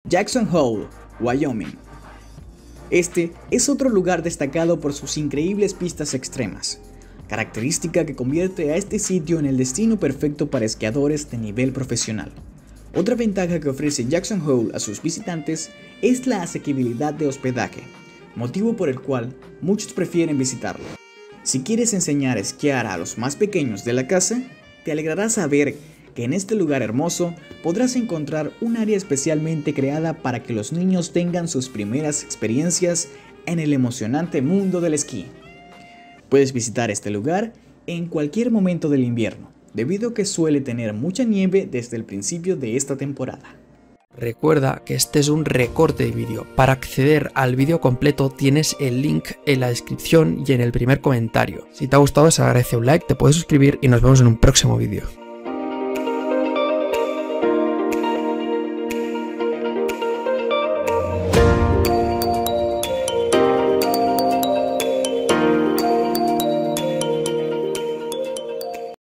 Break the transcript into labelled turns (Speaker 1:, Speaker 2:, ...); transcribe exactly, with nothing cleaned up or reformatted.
Speaker 1: Jackson Hole, Wyoming. Este es otro lugar destacado por sus increíbles pistas extremas, característica que convierte a este sitio en el destino perfecto para esquiadores de nivel profesional. Otra ventaja que ofrece Jackson Hole a sus visitantes es la asequibilidad de hospedaje, motivo por el cual muchos prefieren visitarlo. Si quieres enseñar a esquiar a los más pequeños de la casa, te alegrará saber que en este lugar hermoso podrás encontrar un área especialmente creada para que los niños tengan sus primeras experiencias en el emocionante mundo del esquí. Puedes visitar este lugar en cualquier momento del invierno, debido a que suele tener mucha nieve desde el principio de esta temporada.
Speaker 2: Recuerda que este es un recorte de vídeo. Para acceder al vídeo completo tienes el link en la descripción y en el primer comentario. Si te ha gustado se agradece un like, te puedes suscribir y nos vemos en un próximo vídeo.